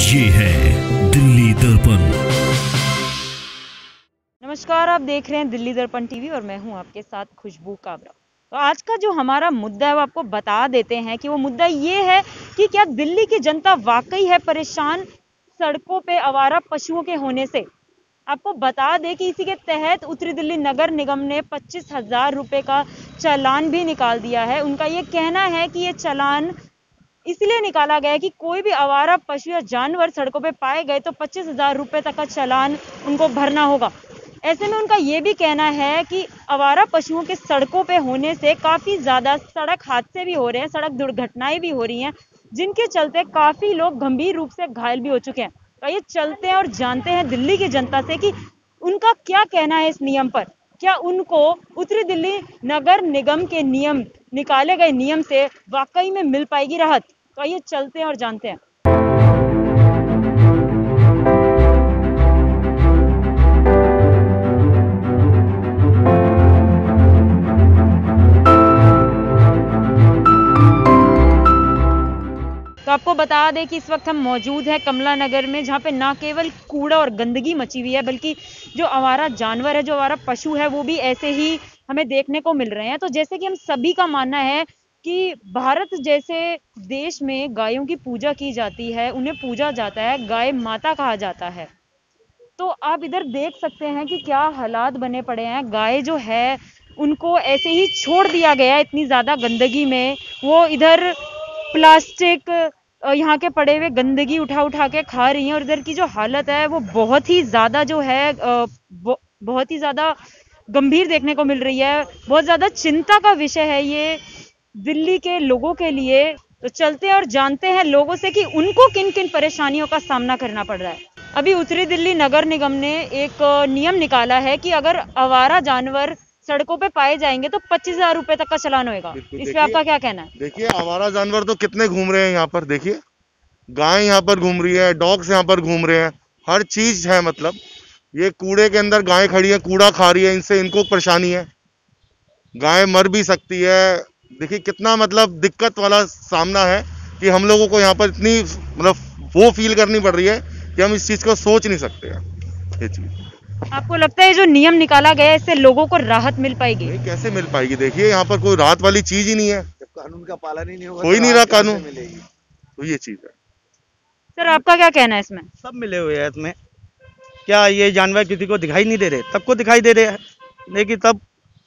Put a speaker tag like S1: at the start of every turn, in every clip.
S1: ये है दिल्ली दर्पण।
S2: नमस्कार, आप देख रहे हैं दिल्ली दर्पण टीवी और मैं हूं आपके साथ खुशबू काबरा। तो आज का जो हमारा मुद्दा है वो आपको बता देते हैं कि वो मुद्दा ये है कि क्या दिल्ली की जनता वाकई है परेशान सड़कों पे आवारा पशुओं के होने से। आपको बता दें कि इसी के तहत उत्तरी दिल्ली नगर निगम ने 25,000 रुपए का चालान भी निकाल दिया है। उनका ये कहना है कि ये चालान इसलिए निकाला गया है कि कोई भी आवारा पशु या जानवर सड़कों पे पाए गए तो 25,000 रुपए तक का चालान उनको भरना होगा। ऐसे में उनका ये भी कहना है कि आवारा पशुओं के सड़कों पे होने से काफी ज्यादा सड़क हादसे भी हो रहे हैं, सड़क दुर्घटनाएं भी हो रही हैं, जिनके चलते काफी लोग गंभीर रूप से घायल भी हो चुके हैं। तो ये चलते हैं और जानते हैं दिल्ली की जनता से कि उनका क्या कहना है इस नियम पर। क्या उनको उत्तरी दिल्ली नगर निगम के नियम निकाले गए नियम से वाकई में मिल पाएगी राहत। तो आइए चलते हैं और जानते हैं। तो आपको बता दें कि इस वक्त हम मौजूद है कमला नगर में, जहाँ पे ना केवल कूड़ा और गंदगी मची हुई है बल्कि जो आवारा जानवर है, जो आवारा पशु है, वो भी ऐसे ही हमें देखने को मिल रहे हैं। तो जैसे कि हम सभी का मानना है कि भारत जैसे देश में गायों की पूजा की जाती है, उन्हें पूजा जाता है, गाय माता कहा जाता है। तो आप इधर देख सकते हैं कि क्या हालात बने पड़े हैं। गाय जो है उनको ऐसे ही छोड़ दिया गया है इतनी ज्यादा गंदगी में। वो इधर प्लास्टिक यहाँ के पड़े हुए गंदगी उठा उठा के खा रही हैं और इधर की जो हालत है वो बहुत ही ज्यादा जो है बहुत ही ज्यादा गंभीर देखने को मिल रही है। बहुत ज्यादा चिंता का विषय है ये दिल्ली के लोगों के लिए। तो चलते हैं और जानते हैं लोगों से कि उनको किन किन परेशानियों का सामना करना पड़ रहा है। अभी उत्तरी दिल्ली नगर निगम ने एक नियम निकाला है कि अगर आवारा जानवर सड़कों पे पाए जाएंगे तो 25,000 रुपए तक का चालान होगा। इस पे आपका क्या कहना है?
S3: देखिए, आवारा जानवर तो कितने घूम रहे हैं यहाँ पर। देखिए, गाय यहाँ पर घूम रही है, डॉग्स यहाँ पर घूम रहे हैं, हर चीज है। मतलब ये कूड़े के अंदर गाय खड़ी है, कूड़ा खा रही है, इनसे इनको परेशानी है, गाय मर भी सकती है। देखिए कितना मतलब दिक्कत वाला सामना है कि हम लोगों को यहाँ पर इतनी मतलब वो फील करनी पड़ रही है कि हम इस चीज को सोच नहीं सकते हैं। ये चीज
S2: आपको लगता है जो नियम निकाला गया है इससे लोगों को राहत मिल पाएगी?
S3: नहीं, कैसे मिल पाएगी? देखिए यहाँ पर कोई राहत वाली चीज ही नहीं है।
S4: जब कानून का पालन ही नहीं होगा,
S3: कोई
S4: तो
S3: नहीं
S4: राहत
S3: रहा
S4: कैसे
S3: कानून।
S4: मिलेगी?
S3: तो ये चीज है।
S2: सर आपका क्या कहना है इसमें?
S5: सब मिले हुए हैं इसमें। क्या ये जानवर किसी को दिखाई नहीं दे रहे? सबको दिखाई दे रहे हैं, लेकिन तब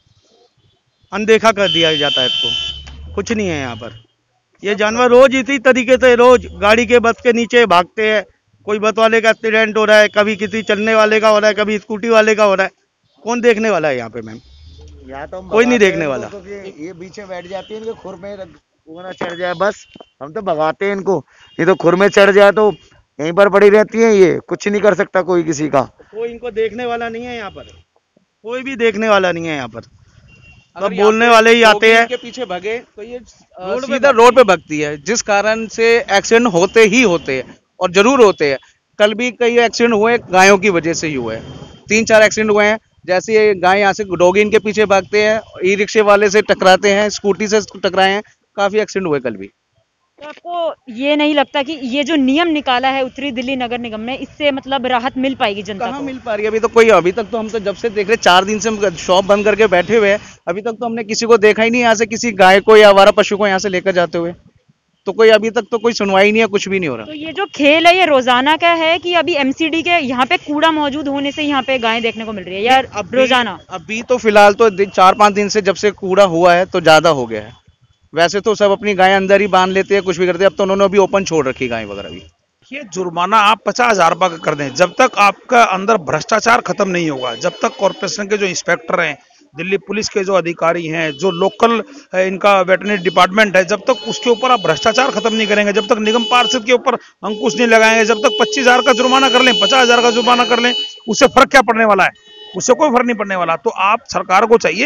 S5: अनदेखा कर दिया जाता है इसको। कुछ नहीं है यहाँ पर। ये जानवर रोज इसी तरीके से रोज गाड़ी के बस के नीचे भागते हैं। कोई बस वाले का एक्सीडेंट हो रहा है, कभी किसी चलने वाले का हो रहा है, कभी स्कूटी वाले का हो रहा है। कौन देखने वाला है यहाँ पे मैम?
S4: या तो हम
S5: कोई नहीं
S4: भगाते
S5: देखने
S4: हैं
S5: वाला।
S4: इनको, क्योंकि ये पीछे बैठ जाती है, इनके खुर में वो ना चढ़ जाए, बस हम तो भगाते हैं इनको। ये तो खुर में चढ़ जाए तो यहीं पर पड़ी रहती है, ये कुछ नहीं कर सकता कोई किसी का।
S5: कोई इनको देखने वाला नहीं है यहाँ पर। कोई भी देखने वाला नहीं है यहाँ पर। सब बोलने वाले ही आते हैं।
S6: के पीछे भगे तो ये
S5: रोड पे
S6: सीधा रोड पे भगती है, जिस कारण से एक्सीडेंट होते ही होते हैं और जरूर होते हैं। कल भी कई एक्सीडेंट हुए गायों की वजह से ही हुए हैं। 3-4 एक्सीडेंट हुए हैं। जैसे ये गाय यहाँ से डॉगी इनके पीछे भागते हैं, ई रिक्शे वाले से टकराते हैं, स्कूटी से टकराए हैं, काफी एक्सीडेंट हुए कल भी।
S2: तो आपको ये नहीं लगता कि ये जो नियम निकाला है उत्तरी दिल्ली नगर निगम ने, इससे मतलब राहत मिल पाएगी जनता
S5: कहाँ
S2: को?
S5: मिल पा रही है? अभी तक तो हम तो जब से देख रहे 4 दिन से हम शॉप बंद करके बैठे हुए हैं, अभी तक तो हमने किसी को देखा ही नहीं यहाँ से किसी गाय को या आवारा पशु को यहाँ से लेकर जाते हुए। तो कोई अभी तक तो कोई सुनवाई नहीं है, कुछ भी नहीं हो रहा।
S2: तो ये जो खेल है ये रोजाना का है कि अभी एमसीडी के यहाँ पे कूड़ा मौजूद होने से यहाँ पे गायें देखने को मिल रही है या रोजाना?
S6: अभी तो फिलहाल तो 4-5 दिन से जब से कूड़ा हुआ है तो ज्यादा हो गया है। वैसे तो सब अपनी गाय अंदर ही बांध लेते हैं, कुछ भी करते हैं। अब तो उन्होंने अभी ओपन छोड़ रखी गाय वगैरह भी।
S7: ये जुर्माना आप 50,000 रुपये का कर दें, जब तक आपका अंदर भ्रष्टाचार खत्म नहीं होगा, जब तक कॉर्पोरेशन के जो इंस्पेक्टर हैं, दिल्ली पुलिस के जो अधिकारी हैं, जो लोकल इनका वेटरनरी डिपार्टमेंट है, जब तक उसके ऊपर आप भ्रष्टाचार खत्म नहीं करेंगे, जब तक निगम पार्षद के ऊपर अंकुश नहीं लगाएंगे, जब तक 25,000 का जुर्माना कर लें, 50,000 का जुर्माना कर लें, उससे फर्क क्या पड़ने वाला है? उससे कोई फर्क नहीं पड़ने वाला। तो आप सरकार को चाहिए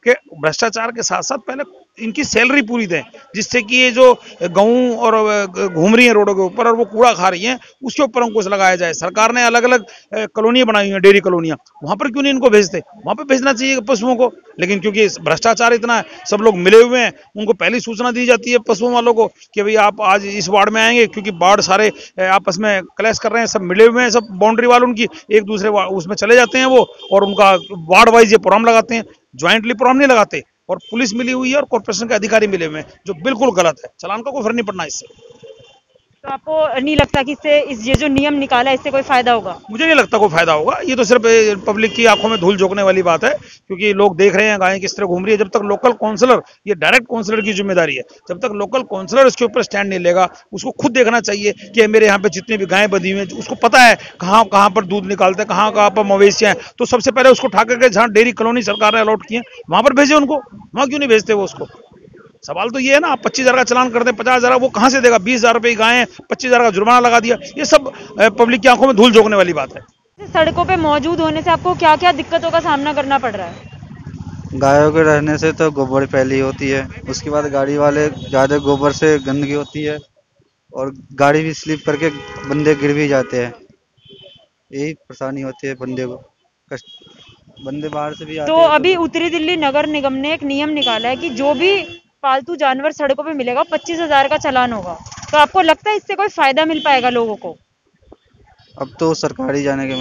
S7: कि भ्रष्टाचार के साथ साथ पहले इनकी सैलरी पूरी दें, जिससे कि ये जो गेहूं और घूम रही है रोडों के ऊपर और वो कूड़ा खा रही हैं, उसके ऊपर अंकुश लगाया जाए। सरकार ने अलग अलग कॉलोनियां बनाई हुई हैं, डेयरी कॉलोनियां, वहां पर क्यों नहीं इनको भेजते? वहां पर भेजना चाहिए पशुओं को। लेकिन क्योंकि भ्रष्टाचार इतना है, सब लोग मिले हुए हैं, उनको पहली सूचना दी जाती है पशुओं वालों को कि भाई आप आज इस वार्ड में आएंगे, क्योंकि वार्ड सारे आपस में क्लैश कर रहे हैं, सब मिले हुए हैं, सब बाउंड्री वालों उनकी एक दूसरे उसमें चले जाते हैं वो, और उनका वार्ड वाइज ये प्रोग्राम लगाते हैं, ज्वाइंटली प्रोग्राम नहीं लगाते। और पुलिस मिली हुई है और कॉर्पोरेशन के अधिकारी मिले हुए हैं, जो बिल्कुल गलत है। चालान का कोई फर्क नहीं पड़ना इससे।
S2: तो आपको नहीं लगता कि इससे ये जो नियम निकाला है इससे कोई फायदा होगा?
S7: मुझे नहीं लगता कोई फायदा होगा। ये तो सिर्फ पब्लिक की आंखों में धूल झोंकने वाली बात है, क्योंकि लोग देख रहे हैं गायें किस तरह घूम रही है। जब तक लोकल काउंसलर, ये डायरेक्ट काउंसलर की जिम्मेदारी है, जब तक लोकल काउंसलर इसके ऊपर स्टैंड नहीं लेगा, उसको खुद देखना चाहिए कि मेरे यहाँ पे जितनी भी गायें बंधी हुई हैं, उसको पता है कहाँ कहाँ पर दूध निकालते हैं, कहाँ कहाँ पर मवेशी हैं, तो सबसे पहले उसको उठा करके जहाँ डेयरी कॉलोनी सरकार ने अलॉट की है वहां पर भेजे उनको। वहां क्यों नहीं भेजते वो उसको? सवाल तो ये है ना, आप 25,000 का चलान कर दें, 50,000 वो कहाँ से देगा? 20,000 रुपये की गायें, 25,000 का जुर्माना लगा दिया। ये सब पब्लिक की आंखों में धूल झोंकने वाली बात है।
S2: सड़कों पे मौजूद होने से आपको क्या क्या दिक्कतों का सामना करना पड़ रहा है?
S8: गायों के रहने से तो गोबर फैली होती है, उसके बाद गाड़ी वाले ज़्यादा गोबर से गंदगी होती है, और गाड़ी भी स्लिप करके बंदे गिर भी जाते हैं। यही परेशानी होती है बंदे को, बंदे बाहर से भी आते
S2: तो
S8: हैं।
S2: अभी उत्तरी दिल्ली नगर निगम ने एक नियम निकाला है कि जो भी पालतू जानवर सड़कों पे मिलेगा 25,000 का चालान होगा। तो आपको लगता है इससे कोई फायदा मिल पाएगा लोगों को?
S8: अब तो सरकार ही जाने के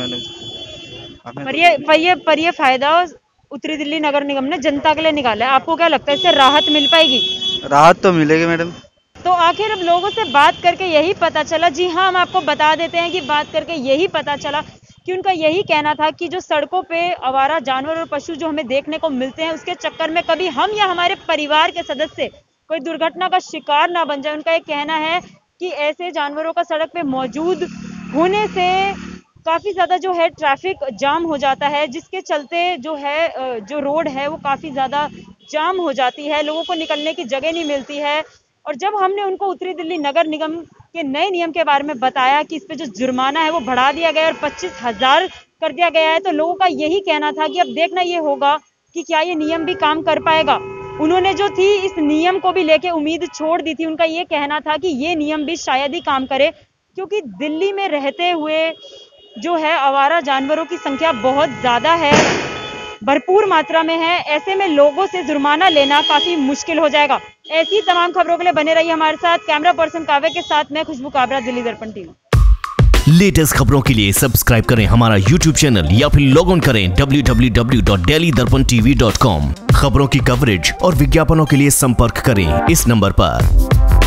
S8: मैंने
S2: पर ये फायदा उत्तरी दिल्ली नगर निगम ने जनता के लिए निकाला है। आपको क्या लगता है इससे राहत मिल पाएगी?
S8: राहत तो मिलेगी मैडम।
S2: तो आखिर अब लोगों से बात करके यही पता चला, जी हाँ, हम आपको बता देते हैं कि बात करके यही पता चला कि उनका यही कहना था कि जो सड़कों पे आवारा जानवर और पशु जो हमें देखने को मिलते हैं, उसके चक्कर में कभी हम या हमारे परिवार के सदस्य कोई दुर्घटना का शिकार ना बन जाए। उनका ये कहना है कि ऐसे जानवरों का सड़क पे मौजूद होने से काफ़ी ज़्यादा जो है ट्रैफिक जाम हो जाता है, जिसके चलते जो है जो रोड है वो काफ़ी ज़्यादा जाम हो जाती है, लोगों को निकलने की जगह नहीं मिलती है। और जब हमने उनको उत्तरी दिल्ली नगर निगम के नए नियम के बारे में बताया कि इस पे जो जुर्माना है वो बढ़ा दिया गया है और 25,000 कर दिया गया है, तो लोगों का यही कहना था कि अब देखना ये होगा कि क्या ये नियम भी काम कर पाएगा। उन्होंने जो थी इस नियम को भी लेके उम्मीद छोड़ दी थी। उनका ये कहना था कि ये नियम भी शायद ही काम करे, क्योंकि दिल्ली में रहते हुए जो है आवारा जानवरों की संख्या बहुत ज़्यादा है, भरपूर मात्रा में है। ऐसे में लोगों से जुर्माना लेना काफ़ी मुश्किल हो जाएगा। ऐसी तमाम खबरों के लिए बने रहिए हमारे साथ। कैमरा पर्सन काव्य के साथ मैं खुशबू काबरा, दिल्ली दर्पण टीवी।
S1: लेटेस्ट खबरों के लिए सब्सक्राइब करें हमारा YouTube चैनल या फिर लॉग ऑन करें www.delhidarpantv.com। खबरों की कवरेज और विज्ञापनों के लिए संपर्क करें इस नंबर पर।